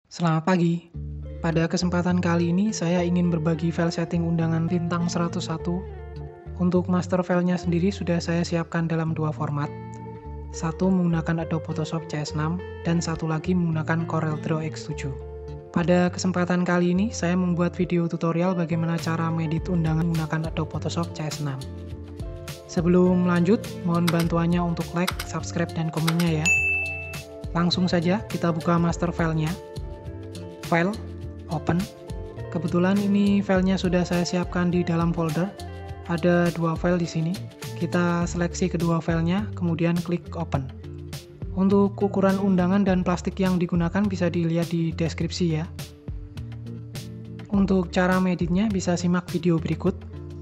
Selamat pagi. Pada kesempatan kali ini saya ingin berbagi file setting undangan Lintang 101. Untuk master filenya sendiri sudah saya siapkan dalam dua format. Satu menggunakan Adobe Photoshop CS6 dan satu lagi menggunakan CorelDRAW X7. Pada kesempatan kali ini saya membuat video tutorial bagaimana cara mengedit undangan menggunakan Adobe Photoshop CS6. Sebelum lanjut, mohon bantuannya untuk like, subscribe, dan komennya ya. Langsung saja kita buka master filenya. File, open. Kebetulan ini filenya sudah saya siapkan di dalam folder. Ada dua file di sini. Kita seleksi kedua filenya, kemudian klik open. Untuk ukuran undangan dan plastik yang digunakan bisa dilihat di deskripsi ya. Untuk cara mengeditnya bisa simak video berikut.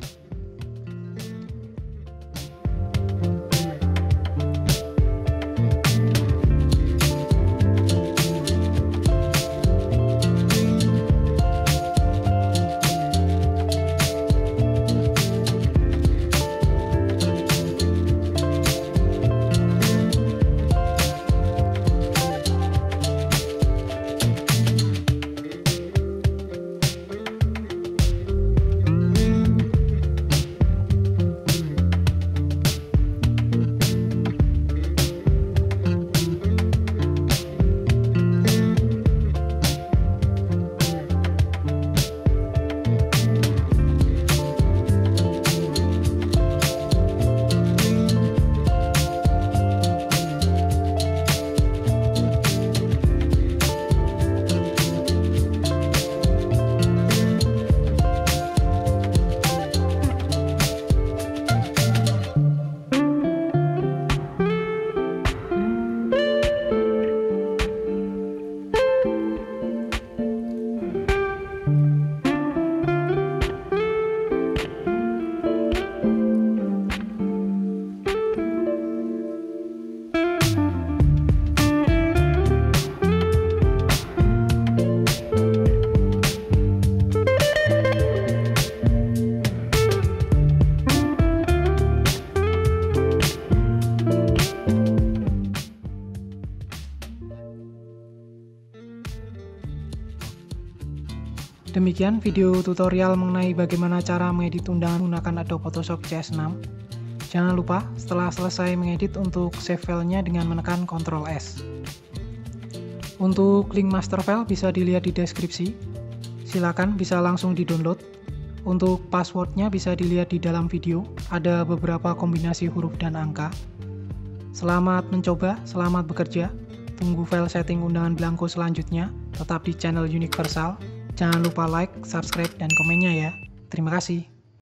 Demikian video tutorial mengenai bagaimana cara mengedit undangan menggunakan Adobe Photoshop CS6. Jangan lupa setelah selesai mengedit untuk save filenya dengan menekan Ctrl S. Untuk link master file bisa dilihat di deskripsi. Silakan bisa langsung di-download. Untuk passwordnya bisa dilihat di dalam video. Ada beberapa kombinasi huruf dan angka. Selamat mencoba, selamat bekerja. Tunggu file setting undangan belangko selanjutnya. Tetap di channel Universal. Jangan lupa like, subscribe, dan komennya ya. Terima kasih.